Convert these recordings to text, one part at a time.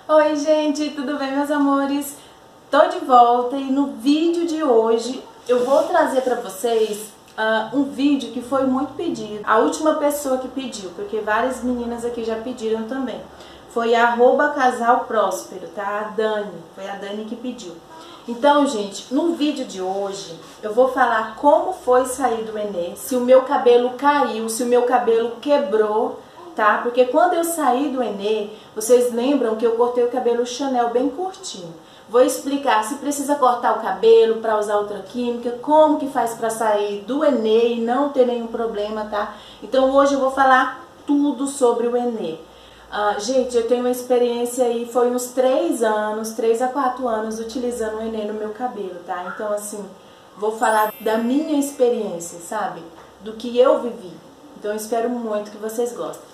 Oi gente, tudo bem meus amores? Tô de volta e no vídeo de hoje eu vou trazer pra vocês um vídeo que foi muito pedido. A última pessoa que pediu, porque várias meninas aqui já pediram também, foi @casalpróspero, tá? A Dani, foi a Dani que pediu. Então gente, no vídeo de hoje eu vou falar como foi sair do Enê, se o meu cabelo caiu, se o meu cabelo quebrou, tá? Porque quando eu saí do Enê, vocês lembram que eu cortei o cabelo Chanel bem curtinho. Vou explicar se precisa cortar o cabelo para usar outra química, como que faz para sair do Enê e não ter nenhum problema, tá? Então hoje eu vou falar tudo sobre o Enê. Gente, eu tenho uma experiência aí, foi uns 3 a 4 anos utilizando o Enê no meu cabelo, tá? Então assim, vou falar da minha experiência, sabe? Do que eu vivi. Então eu espero muito que vocês gostem.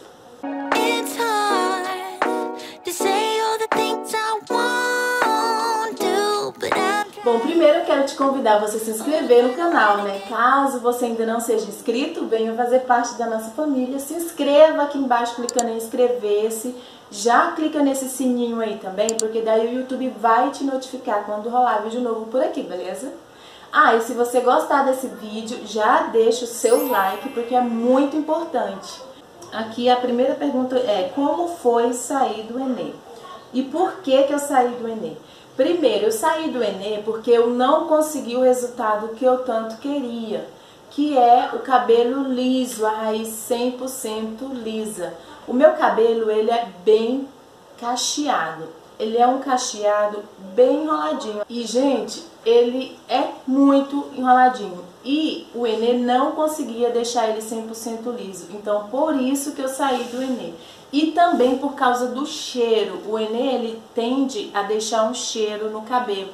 Bom, primeiro eu quero te convidar a você se inscrever no canal, né? Caso você ainda não seja inscrito, venha fazer parte da nossa família. Se inscreva aqui embaixo clicando em inscrever-se. Já clica nesse sininho aí também, porque daí o YouTube vai te notificar quando rolar vídeo novo por aqui, beleza? E se você gostar desse vídeo, já deixa o seu like, porque é muito importante. Aqui a primeira pergunta é: como foi sair do Enê? E por que eu saí do Enê? Primeiro, eu saí do Enê porque eu não consegui o resultado que eu tanto queria, que é o cabelo liso, a raiz 100% lisa. O meu cabelo, ele é bem cacheado. Ele é um cacheado bem enroladinho. E, gente, ele é muito enroladinho. E o Enê não conseguia deixar ele 100% liso. Então, por isso que eu saí do Enê. E também por causa do cheiro. O Enê, ele tende a deixar um cheiro no cabelo,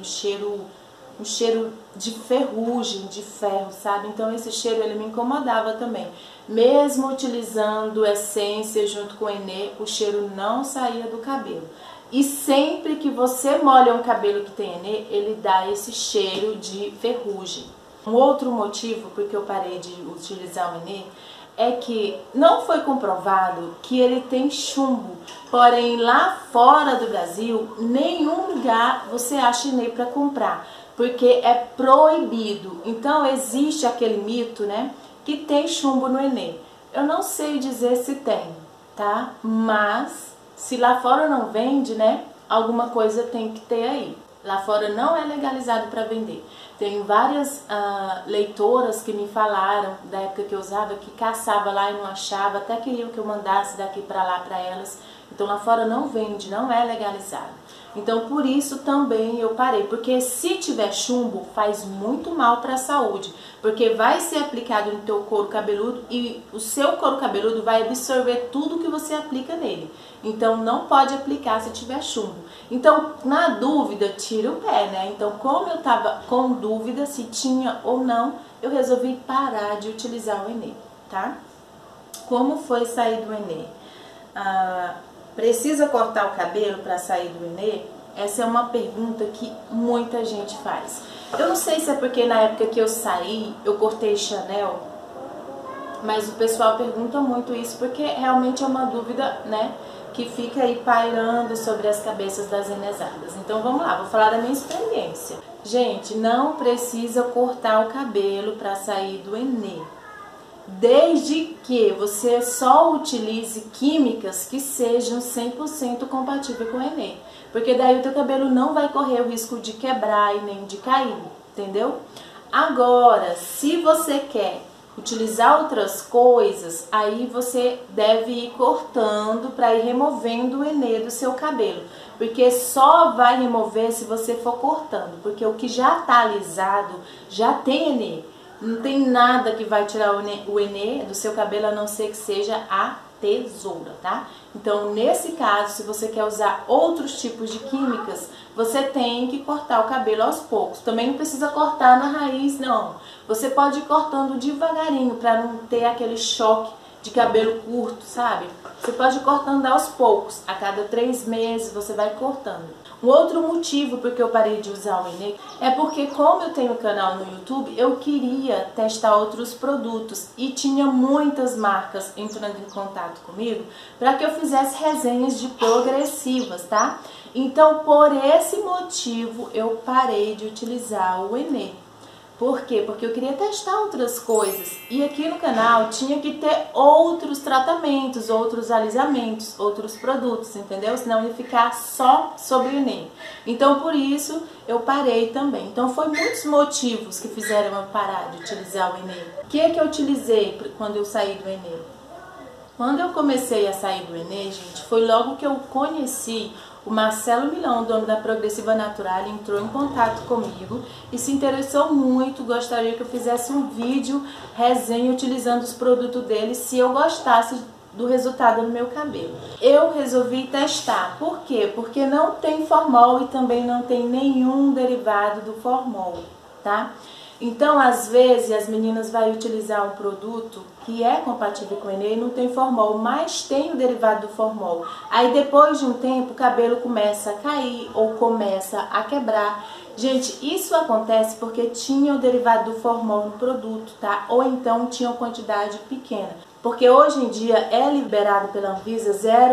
um cheiro de ferrugem, de ferro, sabe? Então esse cheiro ele me incomodava também. Mesmo utilizando essência junto com o Enê, o cheiro não saía do cabelo. E sempre que você molha um cabelo que tem Enê, ele dá esse cheiro de ferrugem. Um outro motivo por que eu parei de utilizar o Enê é que não foi comprovado que ele tem chumbo. Porém, lá fora do Brasil, nenhum lugar você acha Enê para comprar, porque é proibido. Então existe aquele mito, né, que tem chumbo no Enê. Eu não sei dizer se tem, tá? Mas se lá fora não vende, né, alguma coisa tem que ter aí. Lá fora não é legalizado para vender. Tem várias leitoras que me falaram, da época que eu usava, que caçava lá e não achava, até queriam que eu mandasse daqui para lá para elas. Então lá fora não vende, não é legalizado. Então por isso também eu parei, porque se tiver chumbo faz muito mal para a saúde, porque vai ser aplicado no teu couro cabeludo e o seu couro cabeludo vai absorver tudo que você aplica nele. Então não pode aplicar se tiver chumbo. Então, na dúvida, tira o pé, né? Então, como eu tava com dúvida se tinha ou não, eu resolvi parar de utilizar o Enê, tá? Como foi sair do Enê? Precisa cortar o cabelo para sair do Enê? Essa é uma pergunta que muita gente faz. Eu não sei se é porque na época que eu saí, eu cortei Chanel, mas o pessoal pergunta muito isso porque realmente é uma dúvida, né, que fica aí pairando sobre as cabeças das enesadas. Então vamos lá, vou falar da minha experiência. Gente, não precisa cortar o cabelo para sair do Enê, desde que você só utilize químicas que sejam 100% compatíveis com o Enê, porque daí o teu cabelo não vai correr o risco de quebrar e nem de cair, entendeu? Agora, se você quer utilizar outras coisas, aí você deve ir cortando para ir removendo o Enê do seu cabelo, porque só vai remover se você for cortando, porque o que já tá alisado já tem Enê. Não tem nada que vai tirar o Enê do seu cabelo, a não ser que seja a tesoura, tá? Então, nesse caso, se você quer usar outros tipos de químicas, você tem que cortar o cabelo aos poucos. Também não precisa cortar na raiz, não. Você pode ir cortando devagarinho, para não ter aquele choque de cabelo curto, sabe? Você pode ir cortando aos poucos. A cada 3 meses você vai cortando. Um outro motivo porque eu parei de usar o Enê é porque, como eu tenho canal no YouTube, eu queria testar outros produtos e tinha muitas marcas entrando em contato comigo para que eu fizesse resenhas de progressivas, tá? Então, por esse motivo, eu parei de utilizar o Enê. Por quê? Porque eu queria testar outras coisas. E aqui no canal tinha que ter outros tratamentos, outros alisamentos, outros produtos, entendeu? Senão ia ficar só sobre o Enê. Então, por isso, eu parei também. Então, foi muitos motivos que fizeram eu parar de utilizar o Enê. O que é que eu utilizei quando eu saí do Enê? Quando eu comecei a sair do Enê, gente, foi logo que eu conheci o Marcelo Milão, dono da Progressiva Natural, entrou em contato comigo e se interessou muito, gostaria que eu fizesse um vídeo resenha utilizando os produtos dele se eu gostasse do resultado no meu cabelo. Eu resolvi testar. Por quê? Porque não tem formol e também não tem nenhum derivado do formol, tá? Então, às vezes, as meninas vão utilizar um produto que é compatível com o Enê e não tem formol, mas tem o derivado do formol. Aí, depois de um tempo, o cabelo começa a cair ou começa a quebrar. Gente, isso acontece porque tinha o derivado do formol no produto, tá? Ou então tinha uma quantidade pequena. Porque hoje em dia é liberado pela Anvisa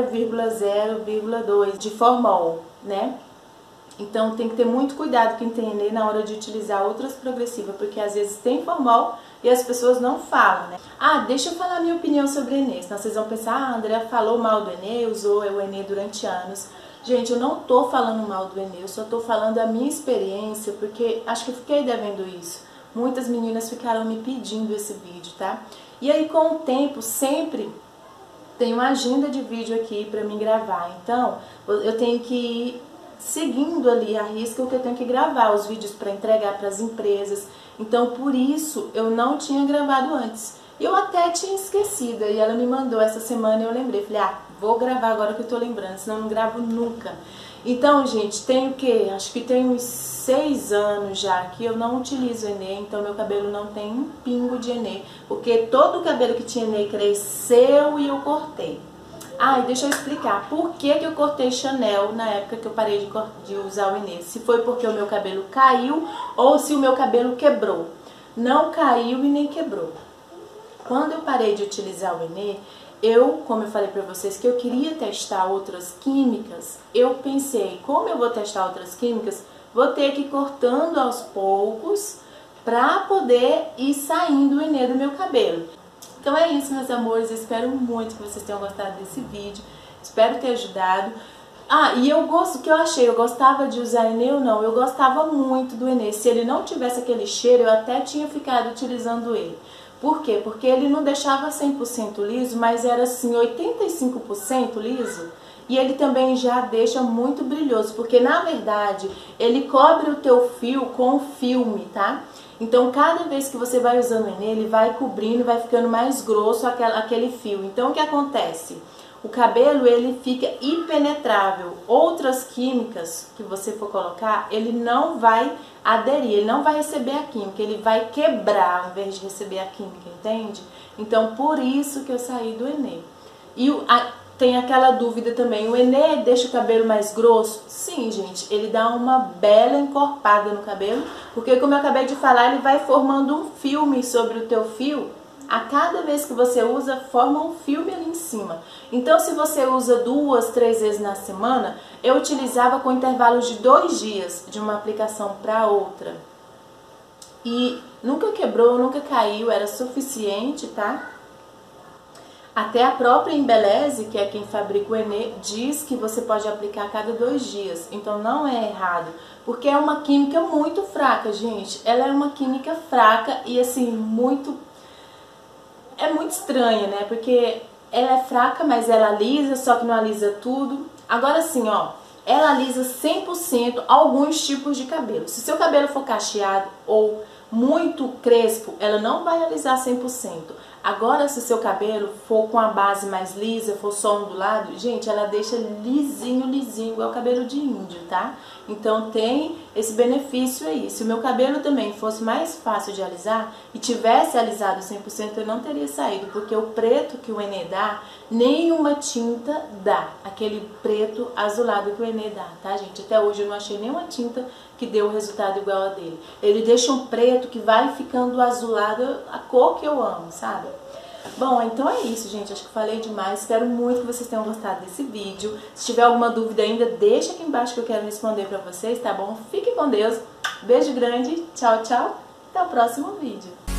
0,0,2 de formol, né? Então tem que ter muito cuidado quem tem Enê na hora de utilizar outras progressivas, porque às vezes tem formol e as pessoas não falam, né? Ah, deixa eu falar a minha opinião sobre Enê, senão vocês vão pensar, ah, a Andrea falou mal do Enê, usou o Enê durante anos. Gente, eu não tô falando mal do Enê, eu só tô falando a minha experiência, porque acho que eu fiquei devendo isso. Muitas meninas ficaram me pedindo esse vídeo, tá? E aí com o tempo, sempre tem uma agenda de vídeo aqui pra mim gravar, então eu tenho que ir seguindo ali a risca o que eu tenho que gravar, os vídeos para entregar para as empresas. Então, por isso, eu não tinha gravado antes. Eu até tinha esquecido, e ela me mandou essa semana e eu lembrei. Falei, ah, vou gravar agora que eu tô lembrando, senão eu não gravo nunca. Então, gente, tem o quê? Acho que tem uns 6 anos já que eu não utilizo Enê, então meu cabelo não tem um pingo de Enê, porque todo o cabelo que tinha Enê cresceu e eu cortei. Ah, e deixa eu explicar por que eu cortei Chanel na época que eu parei de usar o Enê. Se foi porque o meu cabelo caiu ou se o meu cabelo quebrou. Não caiu e nem quebrou. Quando eu parei de utilizar o Enê, como eu falei pra vocês, que eu queria testar outras químicas, eu pensei, como eu vou testar outras químicas, vou ter que ir cortando aos poucos pra poder ir saindo o Enê do meu cabelo. Então é isso, meus amores, eu espero muito que vocês tenham gostado desse vídeo, espero ter ajudado. Ah, e o que eu achei, eu gostava de usar Enê ou não? Eu gostava muito do Enê, se ele não tivesse aquele cheiro, eu até tinha ficado utilizando ele. Por quê? Porque ele não deixava 100% liso, mas era assim, 85% liso. E ele também já deixa muito brilhoso, porque na verdade, ele cobre o teu fio com filme, tá? Então, cada vez que você vai usando o Enê, ele vai cobrindo, vai ficando mais grosso aquele fio. Então, o que acontece? O cabelo, ele fica impenetrável. Outras químicas que você for colocar, ele não vai aderir, ele não vai receber a química, ele vai quebrar ao invés de receber a química, entende? Então, por isso que eu saí do Enê. E tem aquela dúvida também, o Enê deixa o cabelo mais grosso? Sim, gente, ele dá uma bela encorpada no cabelo, porque como eu acabei de falar, ele vai formando um filme sobre o teu fio. A cada vez que você usa, forma um filme ali em cima. Então, se você usa 2, 3 vezes na semana, eu utilizava com intervalos de 2 dias, de uma aplicação para outra. E nunca quebrou, nunca caiu, era suficiente, tá? Até a própria Embeleze, que é quem fabrica o Enê, diz que você pode aplicar a cada 2 dias. Então não é errado, porque é uma química muito fraca, gente. Ela é uma química fraca e assim, é muito estranha, né? Porque ela é fraca, mas ela alisa, só que não alisa tudo. Agora sim, ó, ela alisa 100% alguns tipos de cabelo. Se seu cabelo for cacheado ou muito crespo, ela não vai alisar 100%. Agora, se seu cabelo for com a base mais lisa, for só ondulado, gente, ela deixa lisinho, lisinho, igual cabelo de índio, tá? Então tem esse benefício aí. Se o meu cabelo também fosse mais fácil de alisar e tivesse alisado 100%, eu não teria saído, porque o preto que o Enê dá, nenhuma tinta dá. Aquele preto azulado que o Enê dá, tá, gente? Até hoje eu não achei nenhuma tinta que deu o resultado igual a dele. Ele deixa um preto que vai ficando azulado, a cor que eu amo, sabe? Bom, então é isso, gente. Acho que falei demais. Espero muito que vocês tenham gostado desse vídeo. Se tiver alguma dúvida ainda, deixa aqui embaixo que eu quero responder pra vocês, tá bom? Fique com Deus. Beijo grande. Tchau, tchau. Até o próximo vídeo.